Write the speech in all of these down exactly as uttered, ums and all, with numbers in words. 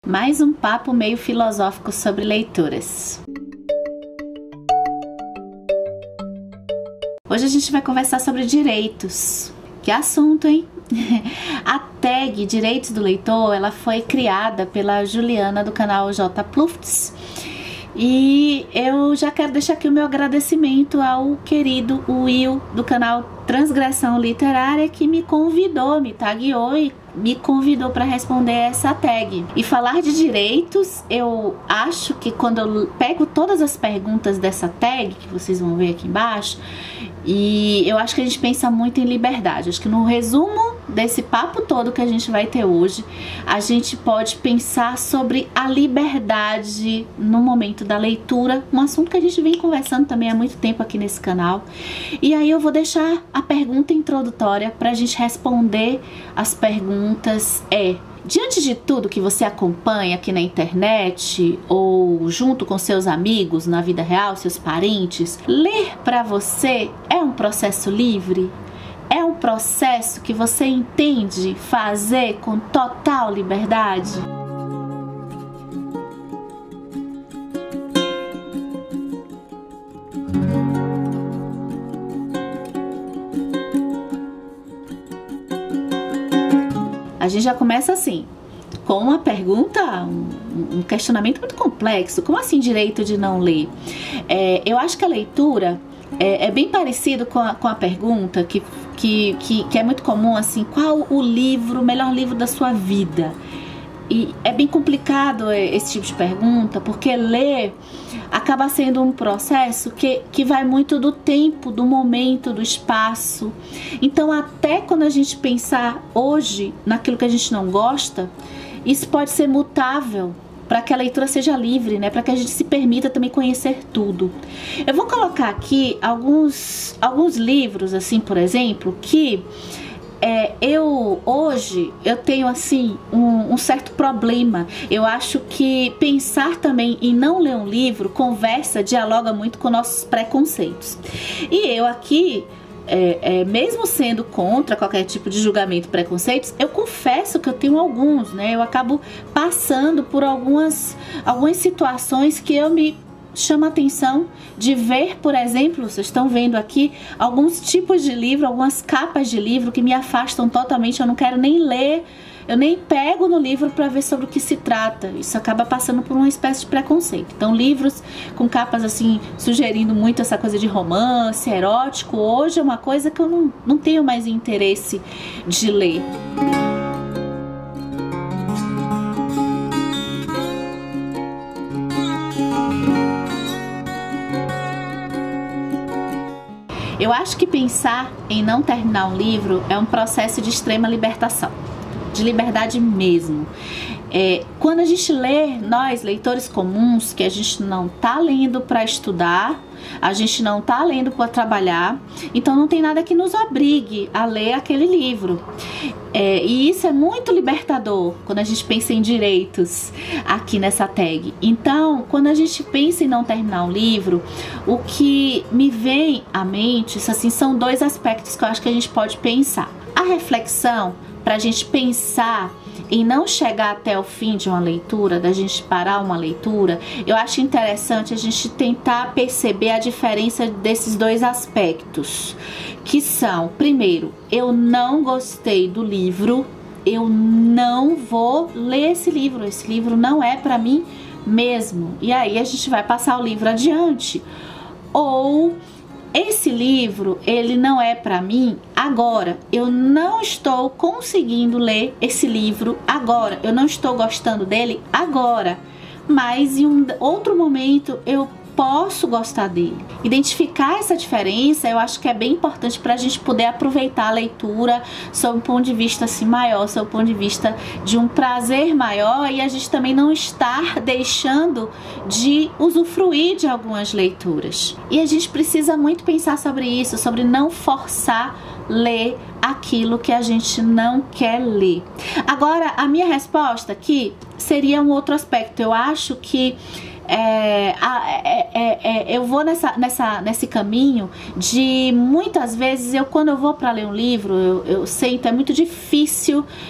Mais um papo meio filosófico sobre leituras. Hoje a gente vai conversar sobre direitos. Que assunto, hein? A tag Direitos do Leitor, ela foi criada pela Juliana do canal J Plufts. E eu já quero deixar aqui o meu agradecimento ao querido Will do canal Transgressão Literária, que me convidou, me tagueou e me convidou para responder essa tag. E falar de direitos, eu acho que quando eu pego todas as perguntas dessa tag, que vocês vão ver aqui embaixo, e eu acho que a gente pensa muito em liberdade. Acho que no resumo desse papo todo que a gente vai ter hoje, a gente pode pensar sobre a liberdade no momento da leitura, um assunto que a gente vem conversando também há muito tempo aqui nesse canal. E aí eu vou deixar a pergunta introdutória para a gente responder as perguntas. É: diante de tudo que você acompanha aqui na internet ou junto com seus amigos na vida real, seus parentes, ler para você é um processo livre? É um processo que você entende fazer com total liberdade? A gente já começa assim, com uma pergunta, um, um questionamento muito complexo. Como assim direito de não ler? É, eu acho que a leitura é, é bem parecido com a, com a pergunta que, que, que, que é muito comum, assim, qual o livro, o melhor livro da sua vida? E é bem complicado esse tipo de pergunta, porque ler acaba sendo um processo que, que vai muito do tempo, do momento, do espaço. Então, até quando a gente pensar hoje naquilo que a gente não gosta, isso pode ser mutável para que a leitura seja livre, né? Para que a gente se permita também conhecer tudo. Eu vou colocar aqui alguns, alguns livros, assim, por exemplo, que... É, eu hoje eu tenho assim um, um certo problema. Eu acho que pensar também em não ler um livro conversa, dialoga muito com nossos preconceitos. E eu aqui, é, é, mesmo sendo contra qualquer tipo de julgamento e preconceitos, eu confesso que eu tenho alguns, né? Eu acabo passando por algumas, algumas situações que eu me chama a atenção de ver, por exemplo, vocês estão vendo aqui alguns tipos de livro, algumas capas de livro que me afastam totalmente. Eu não quero nem ler, eu nem pego no livro para ver sobre o que se trata. Isso acaba passando por uma espécie de preconceito. Então, livros com capas assim, sugerindo muito essa coisa de romance, erótico, hoje é uma coisa que eu não, não tenho mais interesse de ler. Eu acho que pensar em não terminar um livro é um processo de extrema libertação, de liberdade mesmo. É, quando a gente lê, nós, leitores comuns, que a gente não tá lendo para estudar, a gente não tá lendo para trabalhar, então não tem nada que nos obrigue a ler aquele livro. É, e isso é muito libertador quando a gente pensa em direitos aqui nessa tag. Então, quando a gente pensa em não terminar um livro, o que me vem à mente, isso, assim, são dois aspectos que eu acho que a gente pode pensar. A reflexão, para a gente pensar em não chegar até o fim de uma leitura, da gente parar uma leitura, eu acho interessante a gente tentar perceber a diferença desses dois aspectos, que são, primeiro, eu não gostei do livro, eu não vou ler esse livro, esse livro não é para mim mesmo, e aí a gente vai passar o livro adiante. Ou esse livro, ele não é para mim agora. Eu não estou conseguindo ler esse livro agora. Eu não estou gostando dele agora. Mas em um outro momento eu posso gostar dele. Identificar essa diferença, eu acho que é bem importante para a gente poder aproveitar a leitura sob um ponto de vista assim maior, sob um ponto de vista de um prazer maior, e a gente também não estar deixando de usufruir de algumas leituras. E a gente precisa muito pensar sobre isso, sobre não forçar ler aquilo que a gente não quer ler. Agora, a minha resposta aqui seria um outro aspecto. Eu acho que É, é, é, é, eu vou nessa, nessa, nesse caminho de muitas vezes eu, quando eu vou para ler um livro, eu, eu sei, então é muito difícil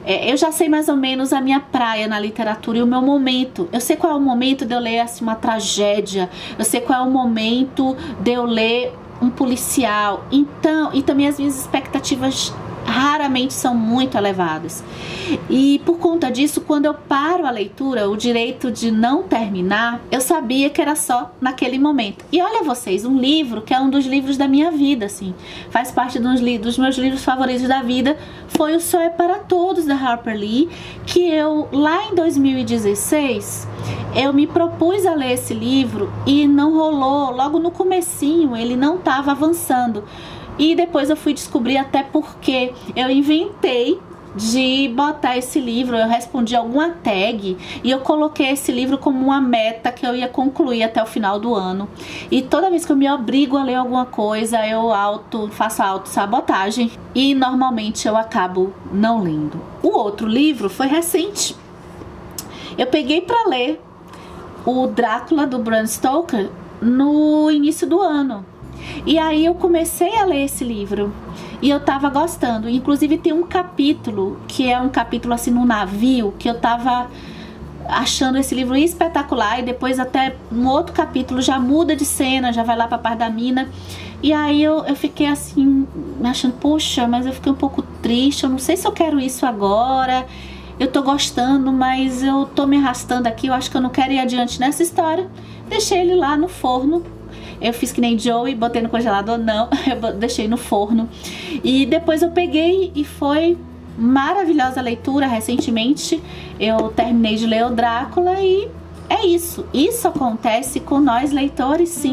É, eu já sei mais ou menos a minha praia na literatura e o meu momento. Eu sei qual é o momento de eu ler assim, uma tragédia. Eu sei qual é o momento de eu ler um policial. Então, e também as minhas expectativas raramente são muito elevadas. E por conta disso, quando eu paro a leitura, o direito de não terminar, eu sabia que era só naquele momento. E olha vocês, um livro que é um dos livros da minha vida, assim, faz parte dos, dos meus livros favoritos da vida, foi O Sol é para Todos, da Harper Lee, que eu, lá em dois mil e dezesseis, eu me propus a ler esse livro e não rolou. Logo no comecinho, ele não estava avançando. E depois eu fui descobrir até porque eu inventei de botar esse livro, eu respondi alguma tag e eu coloquei esse livro como uma meta que eu ia concluir até o final do ano. E toda vez que eu me obrigo a ler alguma coisa, eu auto, faço autossabotagem e normalmente eu acabo não lendo. O outro livro foi recente. Eu peguei para ler o Drácula do Bram Stoker no início do ano. E aí eu comecei a ler esse livro e eu tava gostando. Inclusive tem um capítulo que é um capítulo assim no navio que eu tava achando esse livro espetacular, e depois até um outro capítulo já muda de cena, já vai lá pra parte da mina. E aí eu, eu fiquei assim achando, poxa, mas eu fiquei um pouco triste, eu não sei se eu quero isso agora. Eu tô gostando, mas eu tô me arrastando aqui, eu acho que eu não quero ir adiante nessa história. Deixei ele lá no forno. Eu fiz que nem Joey, botei no congelador, não, eu deixei no forno. E depois eu peguei e foi maravilhosa a leitura. Recentemente eu terminei de ler o Drácula e é isso. Isso acontece com nós leitores, sim.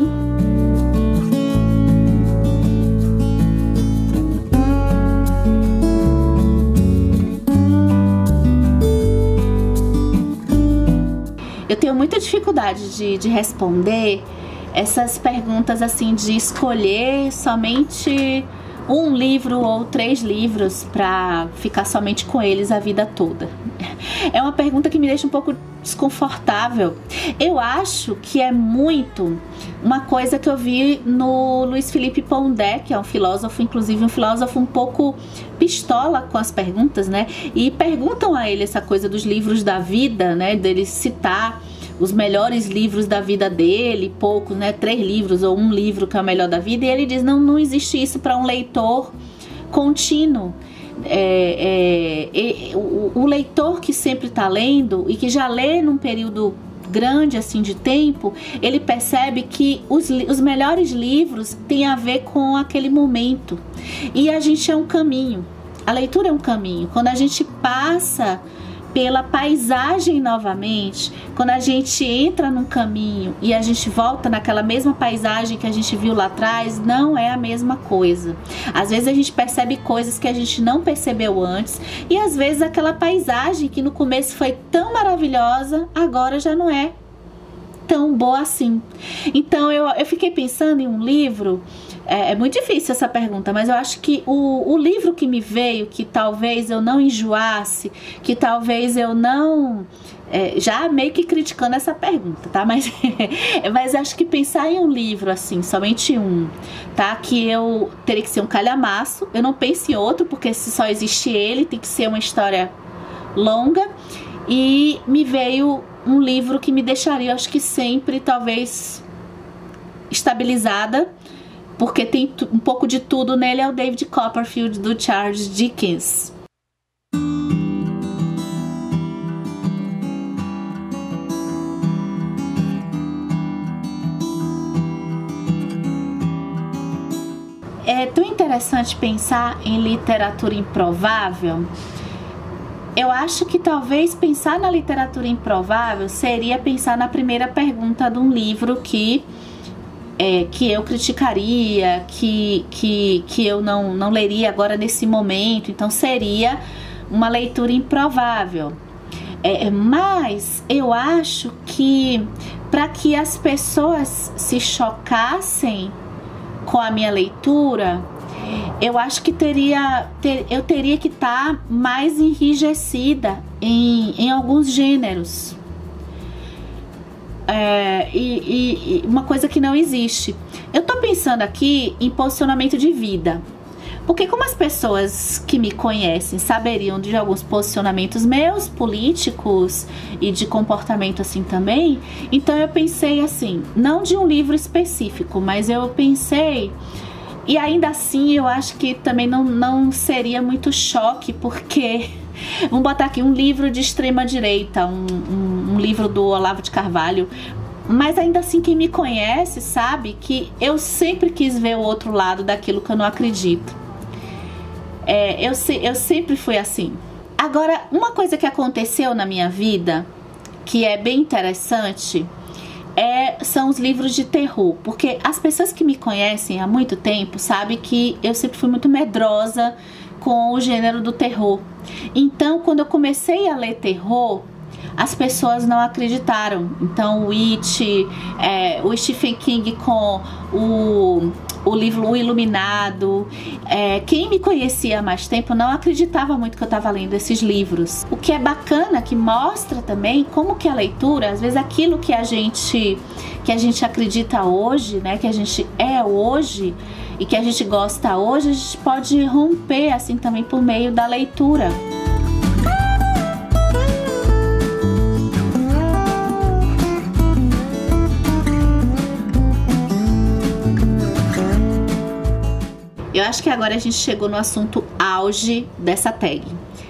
Eu tenho muita dificuldade de, de responder essas perguntas assim de escolher somente um livro ou três livros para ficar somente com eles a vida toda. É uma pergunta que me deixa um pouco desconfortável. Eu acho que é muito uma coisa que eu vi no Luiz Felipe Pondé, que é um filósofo, inclusive um filósofo um pouco pistola com as perguntas, né? E perguntam a ele essa coisa dos livros da vida, né? Dele citar os melhores livros da vida dele, poucos, né? Três livros ou um livro que é o melhor da vida. E ele diz, não, não existe isso para um leitor contínuo. É, é, é, o, o leitor que sempre está lendo e que já lê num período grande assim de tempo, ele percebe que os, os melhores livros têm a ver com aquele momento. E a gente é um caminho. A leitura é um caminho. Quando a gente passa pela paisagem novamente, quando a gente entra num caminho e a gente volta naquela mesma paisagem que a gente viu lá atrás, não é a mesma coisa. Às vezes a gente percebe coisas que a gente não percebeu antes, e às vezes aquela paisagem que no começo foi tão maravilhosa, agora já não é tão boa assim. Então eu, eu fiquei pensando em um livro. É, é muito difícil essa pergunta, mas eu acho que o, o livro que me veio, que talvez eu não enjoasse, que talvez eu não... É, já meio que criticando essa pergunta, tá? Mas, mas acho que pensar em um livro, assim, somente um, tá? Que eu teria que ser um calhamaço. Eu não penso em outro, porque se só existe ele, tem que ser uma história longa. E me veio um livro que me deixaria, acho que sempre, talvez, estabilizada, porque tem um pouco de tudo nele, é o David Copperfield, do Charles Dickens. É tão interessante pensar em literatura improvável. Eu acho que talvez pensar na literatura improvável seria pensar na primeira pergunta de um livro que É, que eu criticaria, que, que, que eu não, não leria agora nesse momento. Então seria uma leitura improvável. É, mas eu acho que para que as pessoas se chocassem com a minha leitura, eu acho que teria, ter, eu teria que estar mais enrijecida em, em alguns gêneros. É, e, e uma coisa que não existe. Eu tô pensando aqui em posicionamento de vida, Porque como as pessoas que me conhecem saberiam de alguns posicionamentos meus, políticos e de comportamento assim também, então eu pensei assim, não de um livro específico, mas eu pensei, e ainda assim eu acho que também não, não seria muito choque, porque vamos botar aqui um livro de extrema direita, um, um, um livro do Olavo de Carvalho. Mas ainda assim, quem me conhece sabe que eu sempre quis ver o outro lado daquilo que eu não acredito. É, eu, eu sempre fui assim. Agora, uma coisa que aconteceu na minha vida, que é bem interessante, é, são os livros de terror. Porque as pessoas que me conhecem há muito tempo sabem que eu sempre fui muito medrosa com o gênero do terror. Então, quando eu comecei a ler terror, as pessoas não acreditaram. Então o It, é, o Stephen King com o, o livro O Iluminado, é, quem me conhecia há mais tempo não acreditava muito que eu estava lendo esses livros. O que é bacana, que mostra também como que a leitura, às vezes aquilo que a gente, que a gente acredita hoje, né, que a gente é hoje e que a gente gosta hoje, a gente pode romper assim também por meio da leitura. Eu acho que agora a gente chegou no assunto auge dessa tag.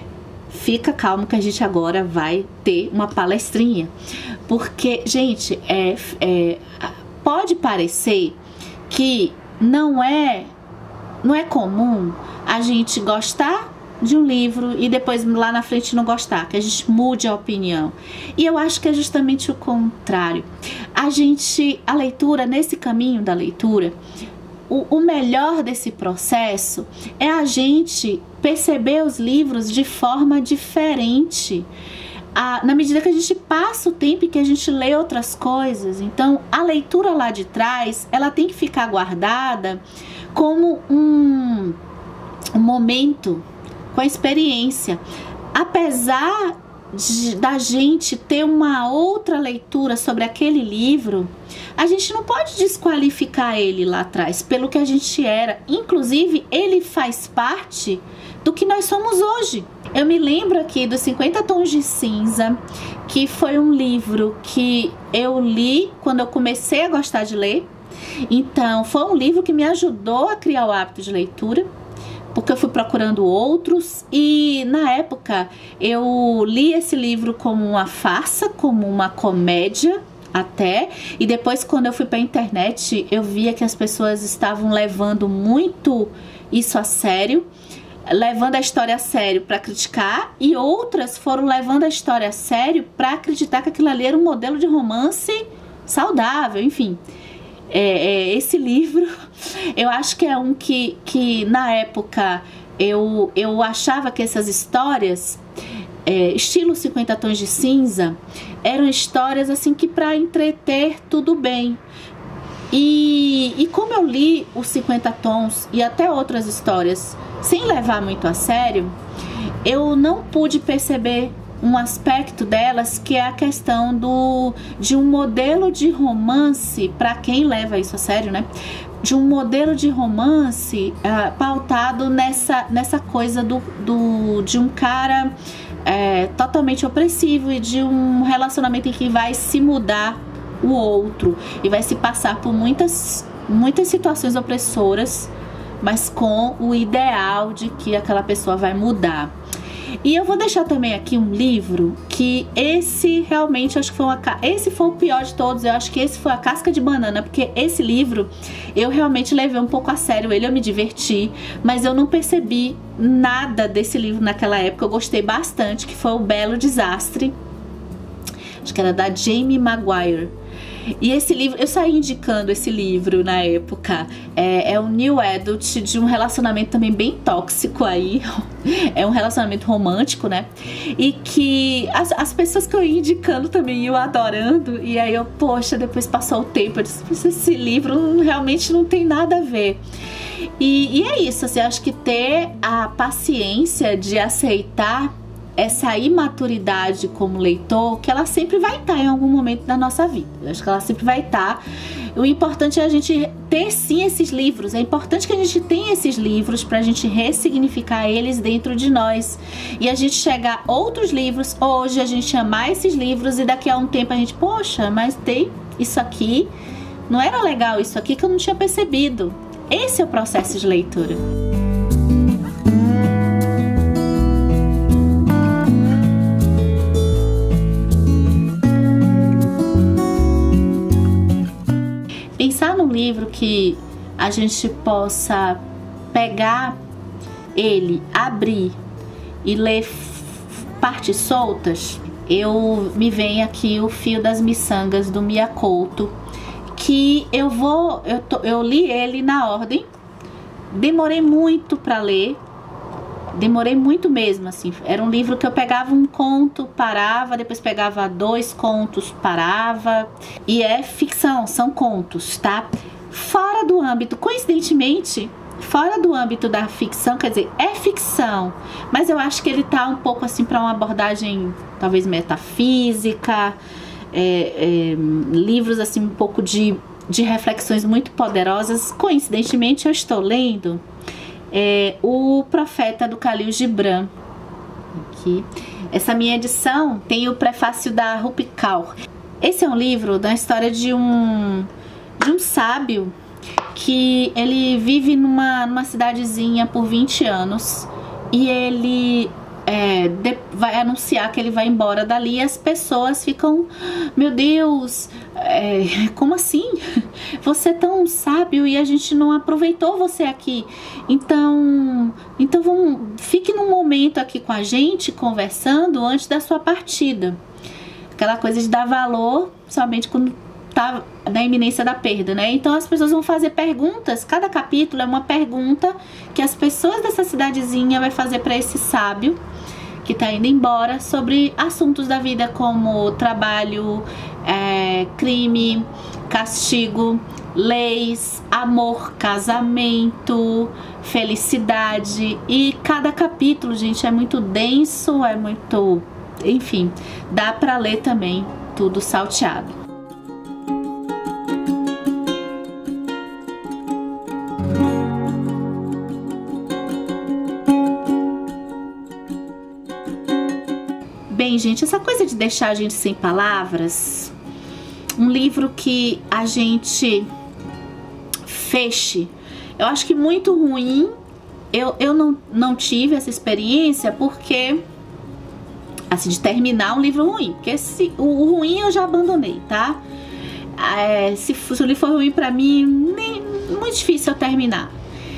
Fica calmo que a gente agora vai ter uma palestrinha. Porque, gente, é, é, pode parecer que não é, não é comum a gente gostar de um livro e depois lá na frente não gostar, que a gente mude a opinião. E eu acho que é justamente o contrário. A gente, a leitura, nesse caminho da leitura, O, o melhor desse processo é a gente perceber os livros de forma diferente, a, na medida que a gente passa o tempo e que a gente lê outras coisas. Então a leitura lá de trás, ela tem que ficar guardada como um, um momento com a experiência. Apesar de, da gente ter uma outra leitura sobre aquele livro, a gente não pode desqualificar ele lá atrás pelo que a gente era. Inclusive, ele faz parte do que nós somos hoje. Eu me lembro aqui dos cinquenta Tons de Cinza, que foi um livro que eu li quando eu comecei a gostar de ler. Então, foi um livro que me ajudou a criar o hábito de leitura, porque eu fui procurando outros, e na época eu li esse livro como uma farsa, como uma comédia até, e depois quando eu fui para a internet eu via que as pessoas estavam levando muito isso a sério, levando a história a sério para criticar, e outras foram levando a história a sério para acreditar que aquilo ali era um modelo de romance saudável, enfim. É, é, esse livro, eu acho que é um que, que na época eu, eu achava que essas histórias, é, estilo cinquenta Tons de Cinza, eram histórias assim que para entreter tudo bem. E, e como eu li os cinquenta Tons e até outras histórias sem levar muito a sério, eu não pude perceber um aspecto delas, que é a questão do, de um modelo de romance, para quem leva isso a sério, né? De um modelo de romance uh, pautado nessa, nessa coisa do, do, de um cara é, totalmente opressivo e de um relacionamento em que vai se mudar o outro e vai se passar por muitas, muitas situações opressoras, mas com o ideal de que aquela pessoa vai mudar. E eu vou deixar também aqui um livro que esse realmente acho que foi uma, esse foi o pior de todos. Eu acho que esse foi a casca de banana, porque esse livro eu realmente levei um pouco a sério ele, eu me diverti, mas eu não percebi nada desse livro naquela época. Eu gostei bastante, que foi O Belo Desastre, acho que era da Jamie Maguire. E esse livro, eu saí indicando esse livro na época, é, é um new adult de um relacionamento também bem tóxico aí, é um relacionamento romântico, né? E que as, as pessoas que eu ia indicando também iam adorando, e aí eu, poxa, depois passou o tempo, eu disse, esse livro realmente não tem nada a ver. E, e é isso, assim, acho que ter a paciência de aceitar essa imaturidade como leitor, que ela sempre vai estar em algum momento da nossa vida. Eu acho que ela sempre vai estar. O importante é a gente ter sim esses livros. É importante que a gente tenha esses livros para a gente ressignificar eles dentro de nós. E a gente chegar a outros livros, hoje a gente amar esses livros e daqui a um tempo a gente, poxa, mas tem isso aqui, não era legal isso aqui que eu não tinha percebido. Esse é o processo de leitura. Pensar num livro que a gente possa pegar ele, abrir e ler partes soltas, eu me vem aqui o Fio das Miçangas do Mia Couto, que eu vou, eu, tô, eu li ele na ordem, demorei muito para ler, demorei muito mesmo, assim, era um livro que eu pegava um conto, parava, depois pegava dois contos, parava, e é ficção, são contos, tá? Fora do âmbito, coincidentemente, fora do âmbito da ficção, quer dizer, é ficção, mas eu acho que ele tá um pouco assim para uma abordagem, talvez metafísica, é, é, livros assim, um pouco de, de reflexões muito poderosas. Coincidentemente, eu estou lendo É, o Profeta do Khalil Gibran. Aqui. Essa minha edição tem o prefácio da Rupi Kaur. Esse é um livro da história de um de um sábio que ele vive numa, numa cidadezinha por vinte anos e ele é, de, vai anunciar que ele vai embora dali e as pessoas ficam, meu Deus, é, como assim? Você é tão sábio e a gente não aproveitou você aqui. Então, então vamos, fique num momento aqui com a gente, conversando antes da sua partida. Aquela coisa de dar valor somente quando tá na iminência da perda, né? Então as pessoas vão fazer perguntas. Cada capítulo é uma pergunta que as pessoas dessa cidadezinha vai fazer para esse sábio que tá indo embora, sobre assuntos da vida como trabalho, é, crime, castigo, leis, amor, casamento, felicidade. E cada capítulo, gente, é muito denso, é muito... Enfim, dá pra ler também tudo salteado. Bem, gente, essa coisa de deixar a gente sem palavras, um livro que a gente feche, eu acho que muito ruim. Eu, eu não, não tive essa experiência porque, assim, de terminar um livro ruim, porque se, o, o ruim eu já abandonei, tá? É, se, se o livro for ruim pra mim, nem, muito difícil eu terminar.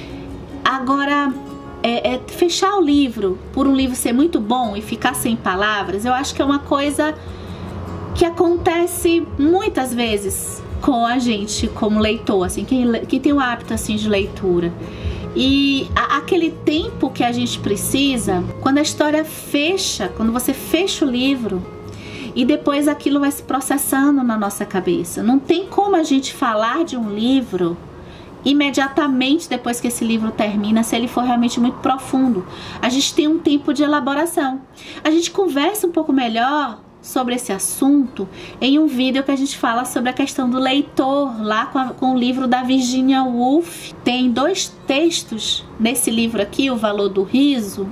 Agora, é, é, fechar o livro por um livro ser muito bom e ficar sem palavras, eu acho que é uma coisa que acontece muitas vezes com a gente como leitor, assim, quem, quem tem o hábito assim de leitura. E a, aquele tempo que a gente precisa, quando a história fecha, quando você fecha o livro e depois aquilo vai se processando na nossa cabeça. Não tem como a gente falar de um livro imediatamente depois que esse livro termina, se ele for realmente muito profundo. A gente tem um tempo de elaboração. A gente conversa um pouco melhor sobre esse assunto em um vídeo que a gente fala sobre a questão do leitor, lá com, a, com o livro da Virginia Woolf. Tem dois textos nesse livro aqui, O Valor do Riso,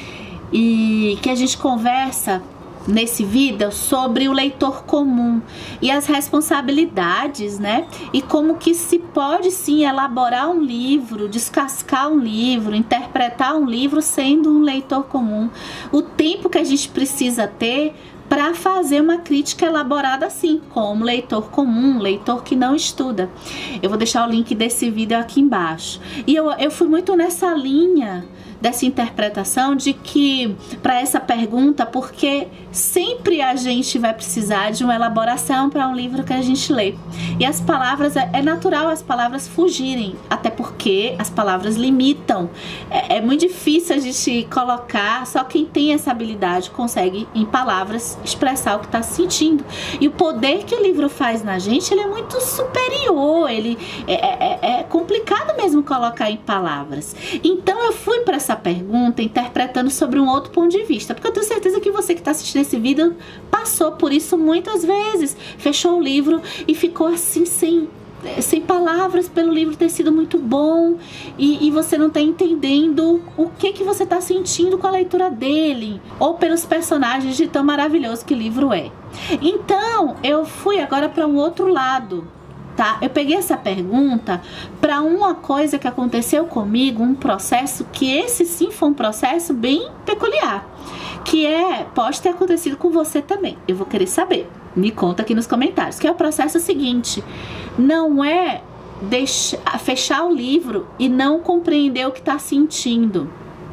e que a gente conversa nesse vídeo sobre o leitor comum e as responsabilidades, né? E como que se pode sim elaborar um livro, descascar um livro, interpretar um livro sendo um leitor comum. O tempo que a gente precisa ter para fazer uma crítica elaborada assim, como leitor comum, leitor que não estuda. Eu vou deixar o link desse vídeo aqui embaixo. E eu, eu fui muito nessa linha dessa interpretação de que, para essa pergunta, porque sempre a gente vai precisar de uma elaboração para um livro que a gente lê. E as palavras, é natural as palavras fugirem, até porque as palavras limitam. É, é muito difícil a gente colocar, só quem tem essa habilidade consegue, em palavras, expressar o que está sentindo. E o poder que o livro faz na gente, ele é muito superior, ele é, é, é complicado mesmo colocar em palavras. Então eu fui para essa pergunta interpretando sobre um outro ponto de vista, porque eu tenho certeza que você que está assistindo esse vídeo passou por isso muitas vezes, fechou o livro e ficou assim sem sem palavras pelo livro ter sido muito bom e, e você não tá entendendo o que que você tá sentindo com a leitura dele ou pelos personagens de tão maravilhoso que o livro é. Então eu fui agora para um outro lado, tá? Eu peguei essa pergunta para uma coisa que aconteceu comigo, um processo que esse sim foi um processo bem peculiar, que é, pode ter acontecido com você também. Eu vou querer saber. Me conta aqui nos comentários. Que é o processo seguinte: não é deixar, fechar o livro e não compreender o que está sentindo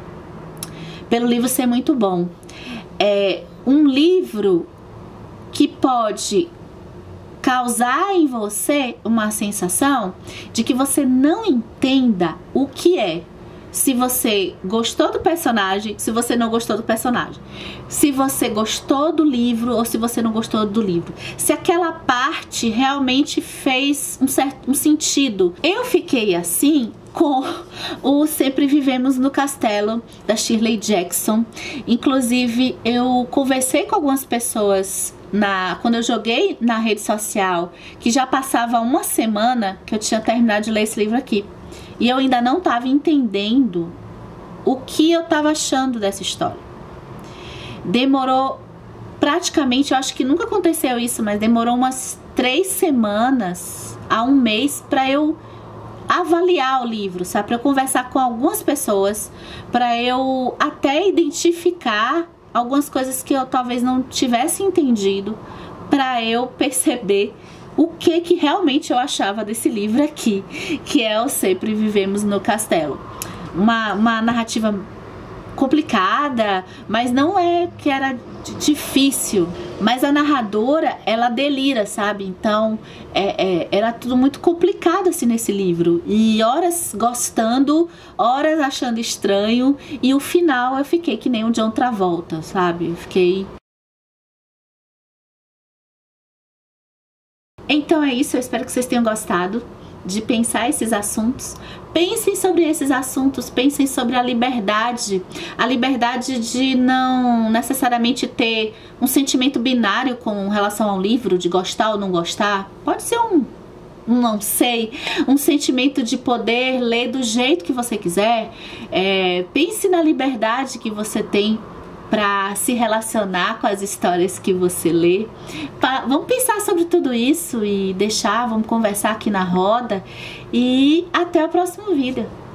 pelo livro ser muito bom. É um livro que pode causar em você uma sensação de que você não entenda o que é. Se você gostou do personagem, se você não gostou do personagem, se você gostou do livro ou se você não gostou do livro, se aquela parte realmente fez um certo um sentido. Eu fiquei assim com o Sempre Vivemos no Castelo, da Shirley Jackson. Inclusive eu conversei com algumas pessoas na, quando eu joguei na rede social, que já passava uma semana que eu tinha terminado de ler esse livro aqui. E eu ainda não estava entendendo o que eu estava achando dessa história. Demorou praticamente, eu acho que nunca aconteceu isso, mas demorou umas três semanas a um mês para eu avaliar o livro, sabe? Para eu conversar com algumas pessoas, para eu até identificar algumas coisas que eu talvez não tivesse entendido, para eu perceber o que que realmente eu achava desse livro aqui, que é o Sempre Vivemos no Castelo. Uma, uma narrativa complicada, mas não é que era difícil, mas a narradora, ela delira, sabe? Então é, é, era tudo muito complicado assim nesse livro, e horas gostando, horas achando estranho, e o final eu fiquei que nem o John Travolta, sabe? Eu fiquei... Então é isso, eu espero que vocês tenham gostado de pensar esses assuntos. Pensem sobre esses assuntos, pensem sobre a liberdade, a liberdade de não necessariamente ter um sentimento binário com relação ao livro, de gostar ou não gostar. Pode ser um, um não sei, um sentimento de poder ler do jeito que você quiser. É, pense na liberdade que você tem para se relacionar com as histórias que você lê. Pa- vamos pensar sobre tudo isso e deixar, vamos conversar aqui na roda. E até o próximo vídeo.